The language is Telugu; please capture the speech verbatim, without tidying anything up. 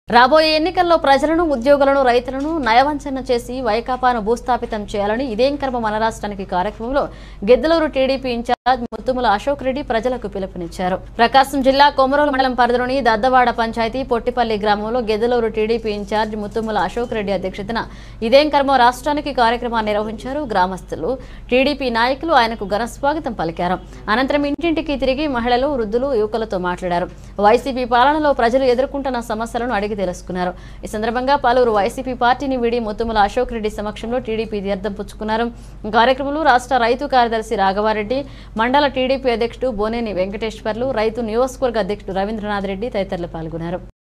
రాబోయే ఎన్నికల్లో ప్రజలను ఉద్యోగులను రైతులను నయవంచన చేసి వైకాపాను భూస్థాపితం చేయాలని ఇదేం కర్మ మన రాష్ట్రానికి కార్యక్రమంలో గిద్దలూరు టీడీపీ ఇన్ఛార్జ్ ముత్తుముల అశోక్ రెడ్డి ప్రజలకు పిలుపునిచ్చారు. ప్రకాశం జిల్లా కొమరోలు మండలం పరిధిలోని దద్దవాడ పంచాయతీ పొట్టిపల్లి గ్రామంలో గిద్దలూరు టీడీపీ ఇన్ఛార్జ్ ముత్తుముల అశోక్ రెడ్డి అధ్యక్షతన ఇదేం కర్మ రాష్ట్రానికి కార్యక్రమాన్ని నిర్వహించారు. గ్రామస్తులు టీడీపీ నాయకులు ఆయనకు ఘన స్వాగతం పలికారు. అనంతరం ఇంటింటికి తిరిగి మహిళలు వృద్ధులు యువకులతో మాట్లాడారు. వైసీపీ పాలనలో ప్రజలు ఎదుర్కొంటున్న సమస్యలను అడిగి తెలుసుకున్నారు. ఈ సందర్భంగా పలువురు వైసీపీ పార్టీని వీడి ముత్తుముల అశోక్ రెడ్డి సమక్షంలో టీడీపీ తీర్థం పుచ్చుకున్నారు. కార్యక్రమంలో రాష్ట్ర రైతు కార్యదర్శి రాఘవారెడ్డి, మండల టీడీపీ అధ్యక్షుడు బోనేని వెంకటేశ్వర్లు, రైతు నియోజకవర్గ అధ్యక్షుడు రవీంద్రనాథ్ రెడ్డి తదితరులు పాల్గొన్నారు.